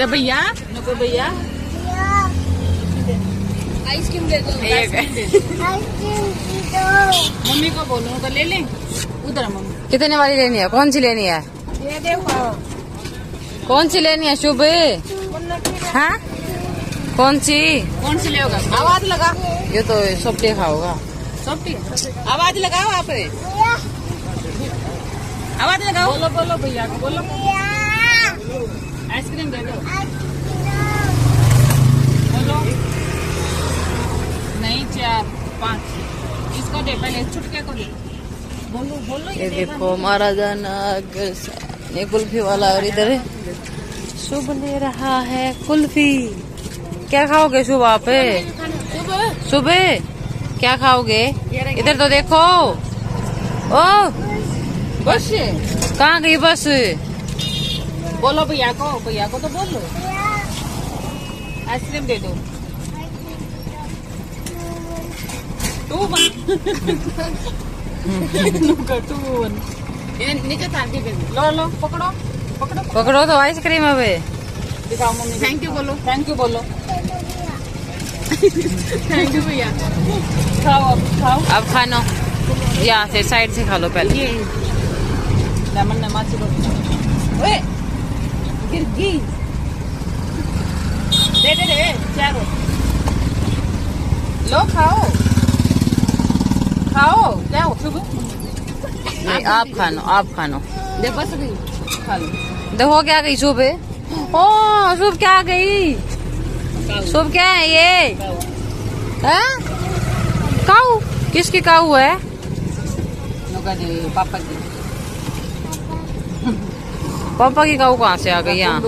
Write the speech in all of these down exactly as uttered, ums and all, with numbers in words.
अरे भैया नको भैया आइसक्रीम दे दो। मम्मी को बोलो तो ले लें उधर। मम्मी कितने वाली लेनी है? कौन सी लेनी है? ये देखो कौन सी लेनी है शुभ? हाँ कौन सी कौन सी लेगा? आवाज लगा। ये तो सोपटी खाओगा। सोपटी आवाज लगाओ आप। आवाज लगाओ। बोलो बोलो भैया को बोलो आइसक्रीम दे दो। बोलो नहीं चार पाँच इसको दे पहले छुटके को दे। बोलो बोलो। ये देखो हमारा गाना ये कुल्फी वाला और इधर शुभ ले रहा है कुल्फी। क्या खाओगे शुभ आप? सुबह क्या खाओगे? इधर तो देखो। ओ बस कहाँ गई बस? बोलो भैया को भैया को तो बोलो आइसक्रीम दे दो। तू बन तू बन नीचे तार के लो लो पकड़ो पकड़ो पकड़ो तो आइसक्रीम अब दिखाओ। मम्मी थैंक यू बोलो। थैंक यू बोलो। थैंक यू भैया। खाओ अब खाओ। अब खानो यहाँ से साइड से खा लो पहले। ये लेमन ने माची को ओए गिर गई। दे दे दे चारो लो खाओ खाओ। क्या हो शुभ? नहीं आप खानो आप खानो। दे बस गई खा लो। देखो क्या गई शुभ? ओ शुभ क्या गई? शुभ क्या है ये? हैं? काऊ? किसकी काऊ है? पापा की। पापा की काऊ कहाँ से आ गई यहाँ?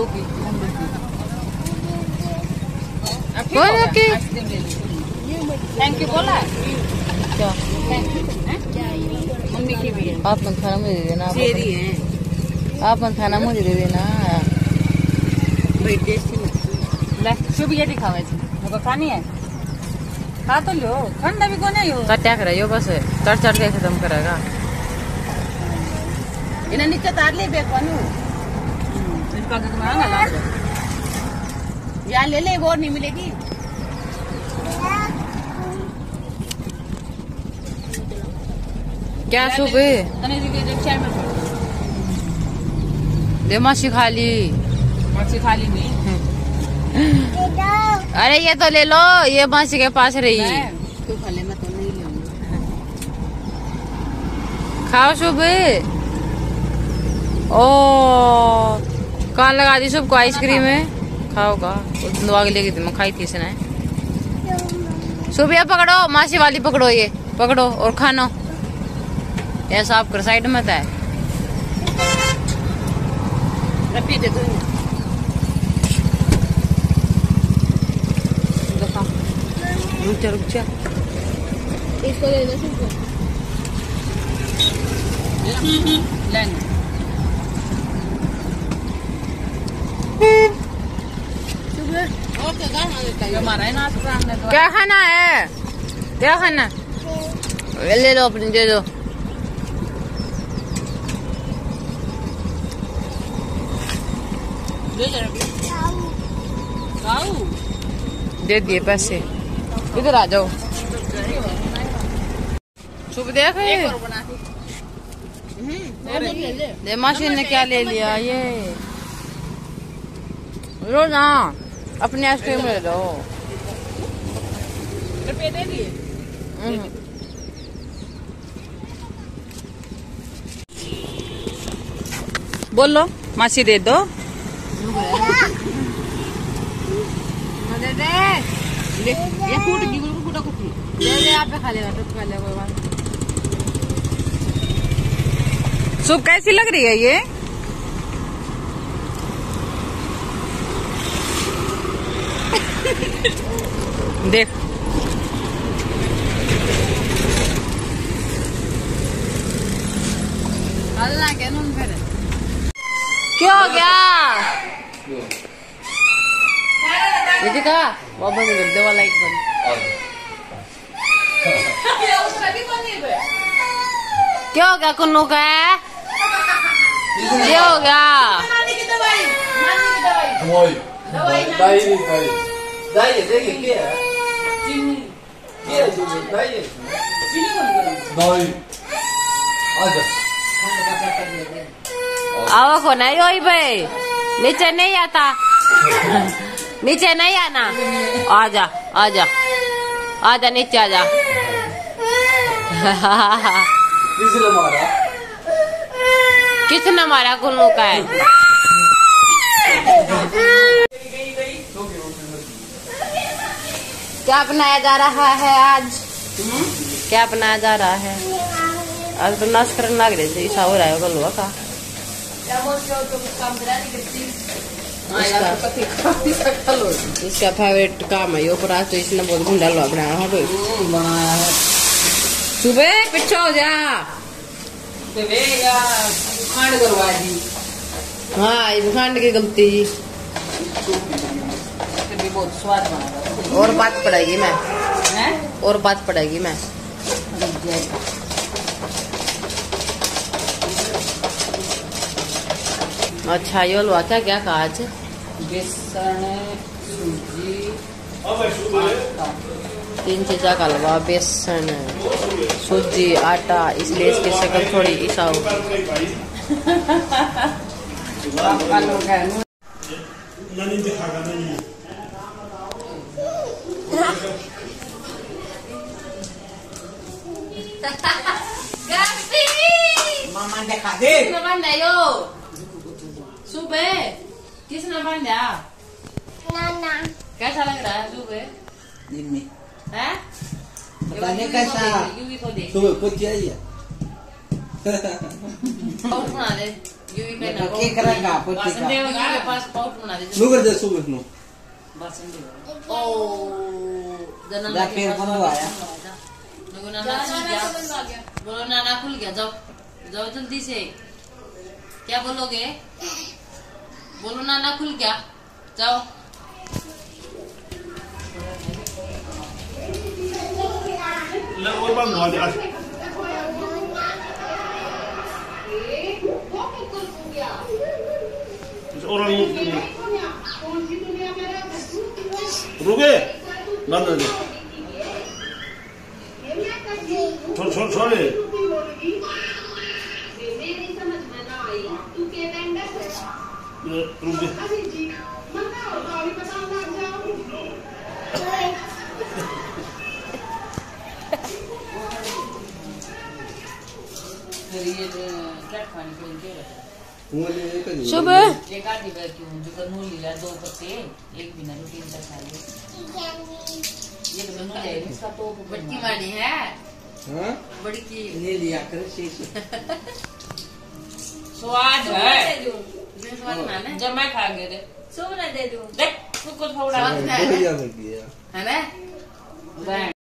थैंक यू बोला क्या? मम्मी की भी है। आप मत खाना मुझे दे देना। चेरी है। आप मत खाना मुझे दे देना। बड़ी टेस्टी लगती है। शुभ ये दिखाओ ऐसे मेरे खानी है। खा तो लो ठंडा भी कौन है यो कट्या कर यो बस चढ़ चढ़ के खत्म करेगा। इन्हें नीचे तार ले बेक बनू इसका तो महंगा लाग यहाँ ले ले वो नहीं मिलेगी। क्या शुभ? दे मासी खा ली। मासी खा ली नहीं। अरे ये तो ले लो ये मासी के पास रही। तू खा ले मैं तो नहीं लूंगी। खाओ शुभ। ओ कहाँ लगा दी शुभ को आइसक्रीम है? खाओगा आगे लेगी थी मैं खाई थी इसने। शुभ ये पकड़ो मासी वाली पकड़ो ये पकड़ो और खानो। ऐसा आप कर साइड में है। दे दो रुक जा रुक जा। इसको ले लो सबको। लेंगे हमारा है ना। क्या खाना है? क्या खाना? ले लो अपनी दे दो। दे दिए पैसे। इधर आ जाओ। शुभ देख ये मशीन ने क्या ले लिया ये। लो ना अपने आइसक्रीम ले लो। रुपये दे दिए। बोलो मासी दे दो। दे दे ये फूट गई बिल्कुल फूटा कुछ दे दे आप खा लेगा तो खा ले कोई बात। सूप कैसी लग रही है ये? देख अल्लाह के नून फिर क्या हो गया? ये का बाबा ने कर दे वाला लाइट बंद। क्या हो गया कुन्नू का? क्या हो गया? दवाई दाई दाई दाई है देखिए क्या है चीनी क्या है चीनी दाई है चीनी कौन करें दाई आजा आओ को नहीं होई भाई नीचे नहीं आता नीचे नहीं आना आजा आजा आजा नीचे आजा किसने मारा किसने मारा कुल्लू का है क्या बनाया जा रहा है आज क्या बनाया जा रहा है आज तो नाश करने लग रहे थे ऐसा हो रहा है कल्लुआ का इसका फेवरेट काम है ये पर आज तो इसने बहुत गुंडा हलवा बनाया है बनाया है सुबह पीछे हो जा खांड करवा दी हाँ इस खंड की गलती भी बहुत स्वाद बना और बात पड़ेगी मैं है और बात पड़ेगी मैं अच्छा ये हलवा क्या क्या कहा आज बेसन सूजी आटा तीन चीजा का हलवा बेसन सूजी आटा इसलिए इसकी शक्ल थोड़ी ईसा होगी आपका लोग है नहीं दिखागा नहीं मामा दिखा दे किसने बांधा यो सुबह किसने बांधा नाना कैसा लग रहा है सुबह दिन में है पता नहीं कैसा यूवी को देख सुबह कुछ चाहिए पाउट बना दे यूवी का ना क्या करेगा कुछ बासन का देव के पास पाउट बना दे नु कर दे सुबह नु बासन देव ओ जना जा फिर बंद आया लोगों नाना खुल गया बोलो नाना खुल गया जाओ जाओ जल्दी से क्या बोलोगे बोलो नाना खुल गया जाओ ले और बंद हुआ दे आज और रुके बंद दे छोड़ छोड़ छोड़ रुक दे फिर ये क्या खाने को इनके सुबह एक आधी बैग क्यों जो कनू लिया दो पत्ते एक बिना रूटीन का खा ले ये तो बनू जाए इसका तो बड़ी वाली है हां बड़ी की ले लिया कर शीश स्वाद है स्वाद माने जब मैं खा गए थे सुबह दे दूं देख तू को थोड़ा बढ़िया लगी है है ना